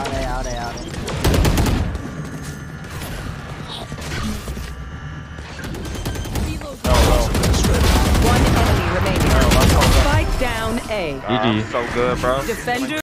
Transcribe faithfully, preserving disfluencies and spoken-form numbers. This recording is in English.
Out A, out A, out A. One enemy remaining. Spike down A. G G. So good, bro. Defender.